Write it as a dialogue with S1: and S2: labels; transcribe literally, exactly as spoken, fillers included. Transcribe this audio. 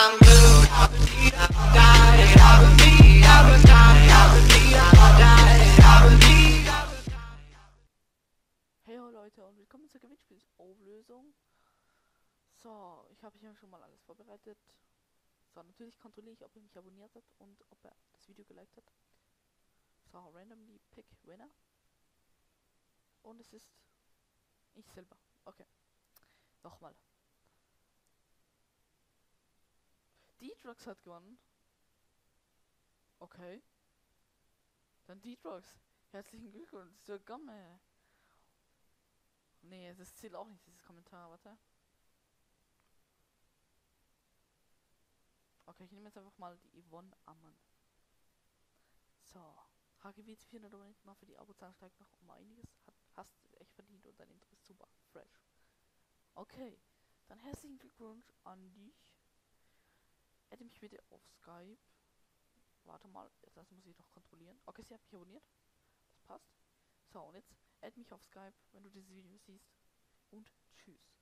S1: Hey ho Leute und willkommen zur Gewinnspielauflösung. So, ich habe hier schon mal alles vorbereitet. So, natürlich kontrolliere ich, ob er mich abonniert hat und ob er das Video geliked hat. So, randomly pick winner. Und es ist ich selber. Okay, nochmal. D-Drugs hat gewonnen. Okay. Dann D-Drugs. Herzlichen Glückwunsch zur Gamme. Nee, das zählt auch nicht, dieses Kommentar, warte. Okay, ich nehme jetzt einfach mal die Yvonne Ammann. So. H G W vierhundert Abonnenten mal für die Abozahl steigt noch um einiges. Hat, hast du echt verdient und dein Intro ist super. Fresh. Okay. Dann herzlichen Glückwunsch an dich. Hätte mich bitte auf Skype. Warte mal, das muss ich noch kontrollieren. Okay, sie hat mich abonniert. Das passt. So, und jetzt add mich auf Skype, wenn du dieses Video siehst. Und tschüss.